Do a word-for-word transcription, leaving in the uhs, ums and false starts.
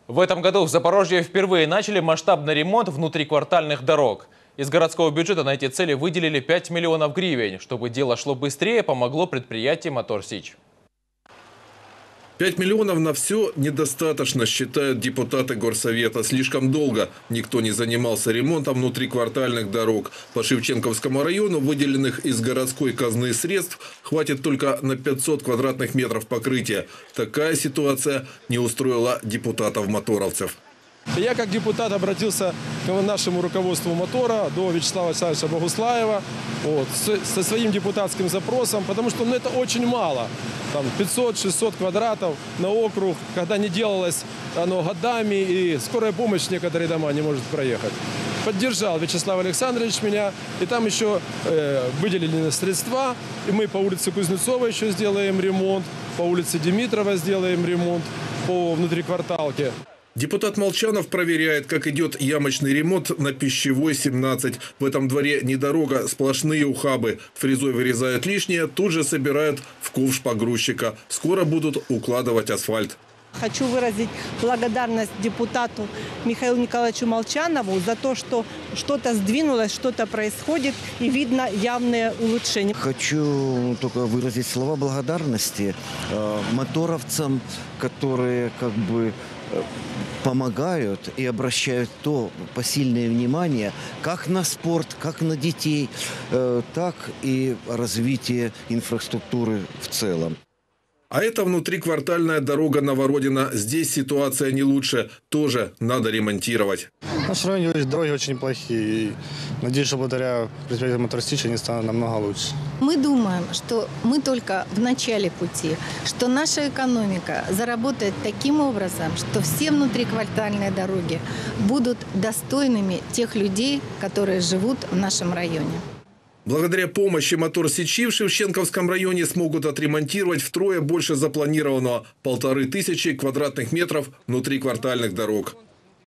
В этом году в Запорожье впервые начали масштабный ремонт внутриквартальных дорог. Из городского бюджета на эти цели выделили пять миллионов гривен. Чтобы дело шло быстрее, помогло предприятие «Мотор Сич». Пять миллионов на все недостаточно, считают депутаты горсовета. Слишком долго никто не занимался ремонтом внутриквартальных дорог. По Шевченковскому району выделенных из городской казны средств хватит только на пятьсот квадратных метров покрытия. Такая ситуация не устроила депутатов-моторовцев. Я как депутат обратился к нашему руководству «Мотора», до Вячеслава Александровича Богуслаева, вот, со своим депутатским запросом, потому что ну, это очень мало. Там пятьсот-шестьсот квадратов на округ, когда не делалось оно годами, и скорая помощь в некоторые дома не может проехать. Поддержал Вячеслав Александрович меня, и там еще э, выделили средства, и мы по улице Кузнецова еще сделаем ремонт, по улице Димитрова сделаем ремонт, по внутрикварталке. Депутат Молчанов проверяет, как идет ямочный ремонт на Пищевой, семнадцать. В этом дворе не дорога, сплошные ухабы. Фрезой вырезают лишнее, тут же собирают в ковш погрузчика. Скоро будут укладывать асфальт. Хочу выразить благодарность депутату Михаилу Николаевичу Молчанову за то, что что-то сдвинулось, что-то происходит и видно явные улучшения. Хочу только выразить слова благодарности э, моторовцам, которые как бы э, помогают и обращают то посильное внимание как на спорт, как на детей, э, так и развитие инфраструктуры в целом. А это внутриквартальная дорога Новородино. Здесь ситуация не лучше. Тоже надо ремонтировать. В нашем районе дороги очень плохие. И надеюсь, что благодаря предприятию «Мотор Сич» они станут намного лучше. Мы думаем, что мы только в начале пути, что наша экономика заработает таким образом, что все внутриквартальные дороги будут достойными тех людей, которые живут в нашем районе. Благодаря помощи «Мотор Сичи» в Шевченковском районе смогут отремонтировать втрое больше запланированного – полторы тысячи квадратных метров внутриквартальных дорог.